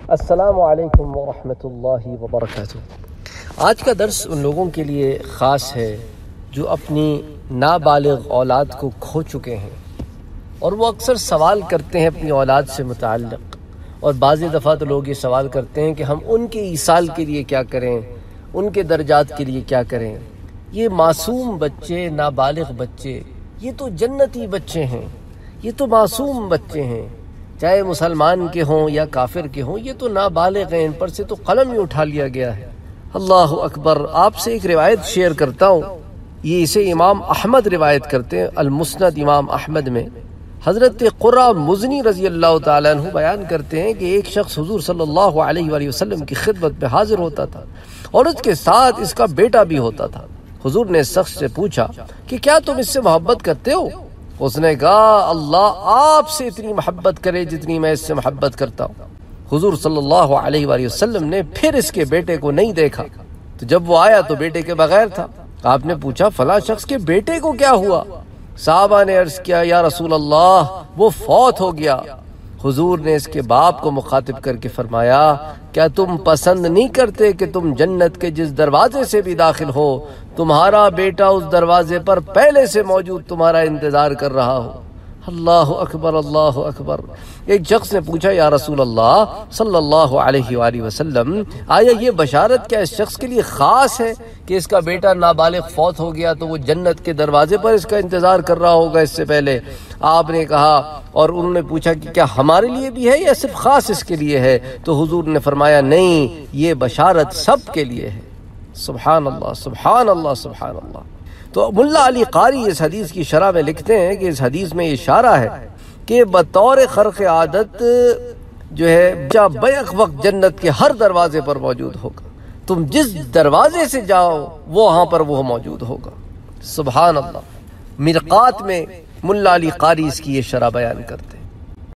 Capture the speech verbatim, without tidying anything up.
السلام علیکم ورحمۃ اللہ وبرکاتہ۔ آج کا درس ان لوگوں کے لیے خاص ہے جو اپنی نابالغ اولاد کو کھو چکے ہیں، اور وہ اکثر سوال کرتے ہیں اپنی اولاد سے متعلق، اور بعض دفعہ تو لوگ یہ سوال کرتے ہیں کہ ہم ان کے ایصال کے لیے کیا کریں، ان کے درجات کے لیے کیا کریں۔ یہ معصوم بچے، نابالغ بچے، یہ تو جنتی بچے ہیں، یہ تو معصوم بچے ہیں، چاہے مسلمان کے ہوں یا کافر کے ہوں، یہ تو نابالغ ہیں، ان پر سے تو قلم ہی اٹھا لیا گیا ہے۔ اللہ اکبر۔ آپ سے ایک روایت شیئر کرتا ہوں، یہ اسے امام احمد روایت کرتے ہیں، المسند امام احمد میں حضرت قرہ مزنی رضی اللہ تعالیٰ عنہ بیان کرتے ہیں کہ ایک شخص حضور صلی اللہ علیہ وآلہ وسلم کی خدمت میں حاضر ہوتا تھا، اور اس کے ساتھ اس کا بیٹا بھی ہوتا تھا۔ حضور نے اس شخص سے پوچھا کہ کیا تم اس سے محبت کرتے ہو؟ اس نے کہا اللہ آپ سے اتنی محبت کرے جتنی میں اس سے محبت کرتا ہوں۔ حضور صلی اللہ علیہ وآلہ وسلم نے پھر اس کے بیٹے کو نہیں دیکھا، تو جب وہ آیا تو بیٹے کے بغیر تھا۔ آپ نے پوچھا فلاں شخص کے بیٹے کو کیا ہوا؟ صحابہ نے عرض کیا یا رسول اللہ وہ فوت ہو گیا۔ حضور نے اس کے باپ کو مخاطب کر کے فرمایا کیا تم پسند نہیں کرتے کہ تم جنت کے جس دروازے سے بھی داخل ہو، تمہارا بیٹا اس دروازے پر پہلے سے موجود تمہارا انتظار کر رہا ہو؟ اللہ اکبر، اللہ اکبر۔ ایک شخص نے پوچھا یا رسول اللہ صلی اللہ علیہ وآلہ وسلم، آیا یہ بشارت کیا اس شخص کے لیے خاص ہے کہ اس کا بیٹا نابالغ فوت ہو گیا تو وہ جنت کے دروازے پر اس کا انتظار کر رہا ہوگا اس سے پہلے؟ آپ نے کہا، اور انہوں نے پوچھا کہ کیا ہمارے لیے بھی ہے یا صرف خاص اس کے لیے ہے؟ تو حضور نے فرمایا نہیں، یہ بشارت سب کے لیے ہے۔ سبحان اللہ، سبحان اللہ، سبحان اللہ۔ تو ملا علی قاری اس حدیث کی شرح میں لکھتے ہیں کہ اس حدیث میں اشارہ ہے کہ بطور خرق عادت جو ہے جا بیک وقت جنت کے ہر دروازے پر موجود ہوگا، تم جس دروازے سے جاؤ وہاں پر وہ موجود ہوگا۔ سبحان اللہ۔ مرقات میں ملا علی قاری اس کی یہ شرح بیان کرتے ہیں۔